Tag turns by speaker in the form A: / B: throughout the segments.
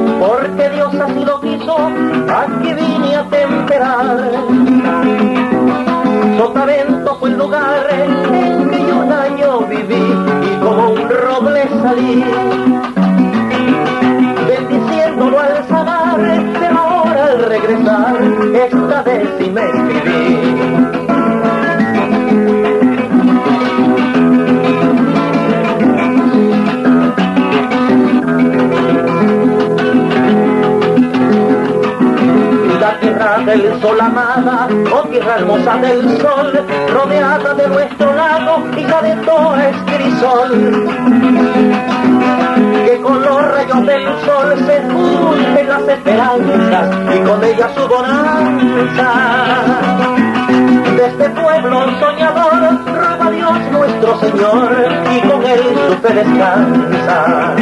A: porque Dios así lo quiso, aquí vine a temperar. Sotavento fue el lugar en que yo un año viví y como un roble salí, bendiciéndolo al sanar, pero ahora al regresar, esta vez sí me escribí. Del sol amada, oh tierra hermosa del sol, rodeada de nuestro lago, hija de todo es crisol, que con los rayos del sol se funden las esperanzas y con ellas su bonanza. De este pueblo soñador roba Dios nuestro Señor y con él su fe descansa.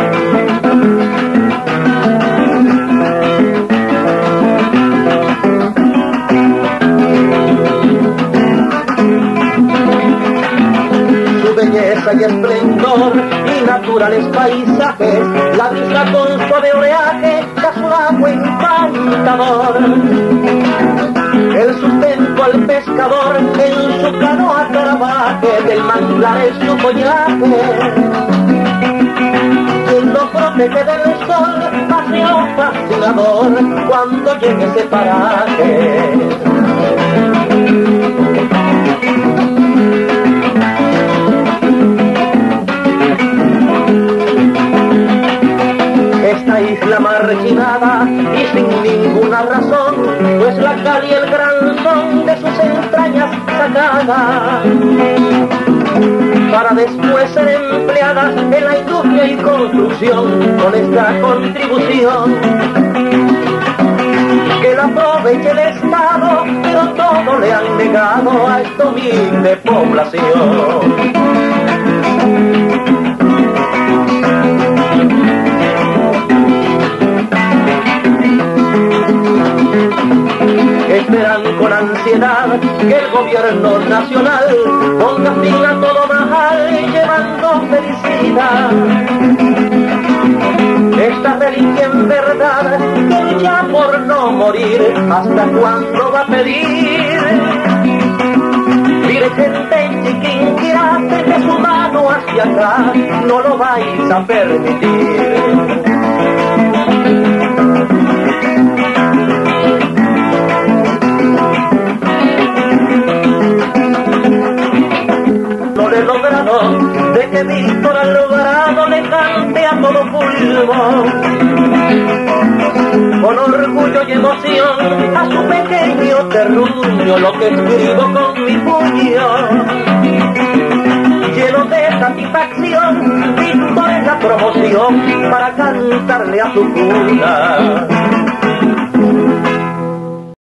A: Y esplendor y naturales paisajes, la brisa con suave oleaje da su agua encantador, el sustento al pescador en su canoa trabaje, del manglar es su follaje, quien lo protege del sol paseo fascinador cuando llegue ese paraje. Esta isla marginada y sin ninguna razón, pues la cal y el gran son de sus entrañas sacada, para después ser empleadas en la industria y construcción, con esta contribución que la aproveche el Estado, pero todo le han negado a esta humilde población. Esperan con ansiedad que el gobierno nacional ponga fin a todo mal llevando felicidad. Esta reliquia en verdad que lucha por no morir, ¿hasta cuándo va a pedir? Virgen de Chiquinquirá, de su mano hacia acá, no lo vais a permitir. De que Víctor Alvarado le cante a todo pulmón, con orgullo y emoción a su pequeño terruño, lo que escribo con mi puño, lleno de satisfacción. Víctor es la promoción para cantarle a su cuna.